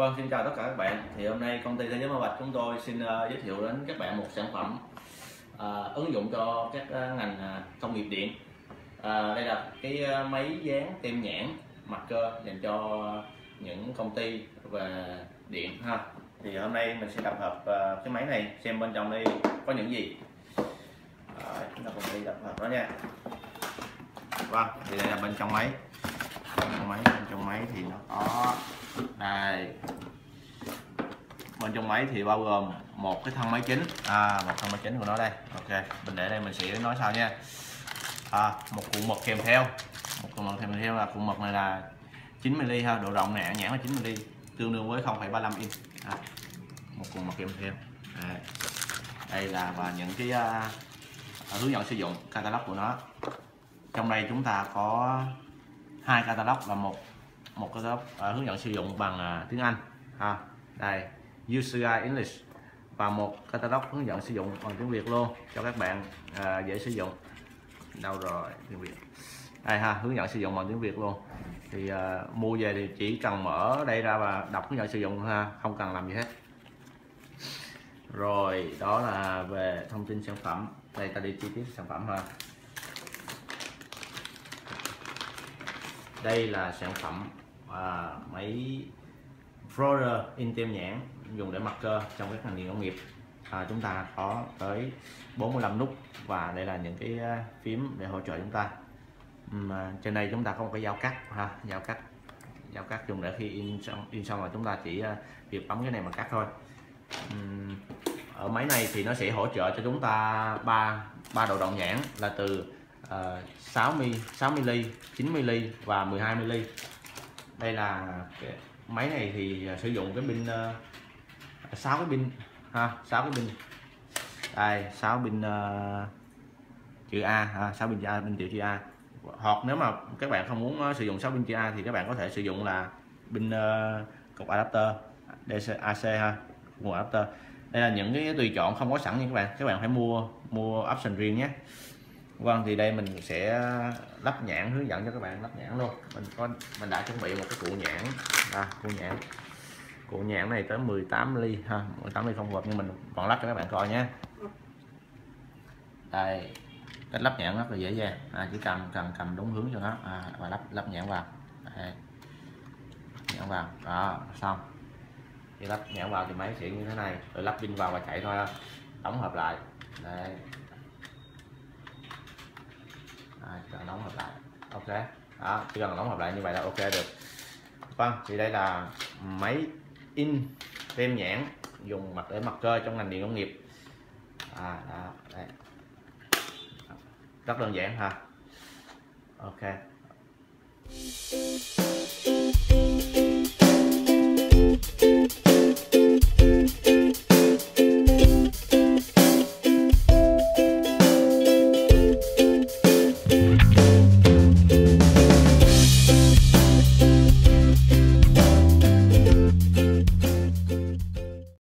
Vâng, xin chào tất cả các bạn. Thì hôm nay công ty Thế giới Mã Vạch chúng tôi xin giới thiệu đến các bạn một sản phẩm ứng dụng cho các ngành công nghiệp điện. Đây là cái máy dán tem nhãn marker dành cho những công ty về điện ha. Thì hôm nay mình sẽ tập hợp cái máy này xem bên trong đây có những gì. Chúng ta cùng đi tập hợp đó nha. Vâng, thì đây là bên trong máy. Bên trong máy thì nó có đây. Bên trong máy thì bao gồm một cái thân máy chính, một thân máy chính của nó đây. Ok, mình để đây mình sẽ nói sau nha. Một cuộn mật kèm theo, là cuộn mật này là 9mm ha, độ rộng này nhãn là 9mm, tương đương với 0,35 inch. Một cuộn mật kèm theo. Đây là và những cái hướng dẫn sử dụng, catalog của nó. Trong đây chúng ta có hai catalog, là một catalog hướng dẫn sử dụng bằng tiếng Anh đây User Guide English, và một catalog hướng dẫn sử dụng bằng tiếng Việt luôn cho các bạn dễ sử dụng. Đâu rồi, tiếng Việt đây ha, hướng dẫn sử dụng bằng tiếng Việt luôn. Thì mua về thì chỉ cần mở đây ra và đọc hướng dẫn sử dụng ha, không cần làm gì hết. Rồi đó là về thông tin sản phẩm. Đây ta đi chi tiết sản phẩm ha. Đây là sản phẩm máy Froder in tem nhãn dùng để marker trong các ngành điện công nghiệp. Chúng ta có tới 45 nút, và đây là những cái phím để hỗ trợ chúng ta. Trên đây chúng ta có một cái dao cắt dao cắt dùng để khi in xong là chúng ta chỉ việc bấm cái này mà cắt thôi. Ở máy này thì nó sẽ hỗ trợ cho chúng ta ba độ rộng nhãn là từ 6mm, 9mm và 12mm. Đây là cái máy này thì sử dụng cái pin 6 cái pin ha, 6 cái pin. Đây 6 pin chữ A, 6 pin chữ A, pin chữ A. Hoặc nếu mà các bạn không muốn sử dụng 6 pin chữ A thì các bạn có thể sử dụng là pin cục adapter DC AC ha, nguồn adapter. Đây là những cái tùy chọn không có sẵn nha các bạn phải mua option riêng nhé. Vâng, thì đây mình sẽ lắp nhãn, hướng dẫn cho các bạn lắp nhãn luôn. Mình đã chuẩn bị một cái cuộn nhãn này tới 18mm ha, 18mm không hợp nhưng mình còn lắp cho các bạn coi nhé. Đây, cách lắp nhãn rất là dễ dàng, chỉ cần cầm đúng hướng cho nó và lắp nhãn vào. Đây. Nhãn vào, đó, xong. Khi lắp nhãn vào thì máy sẽ như thế này, rồi lắp pin vào và chạy thôi, đóng hợp lại. Đây. Đóng hợp lại, ok, đó, chỉ cần đóng hợp lại như vậy là ok được. Vâng, thì đây là máy in tem nhãn dùng để marker trong ngành điện công nghiệp. Đây. Rất đơn giản ha. Ok.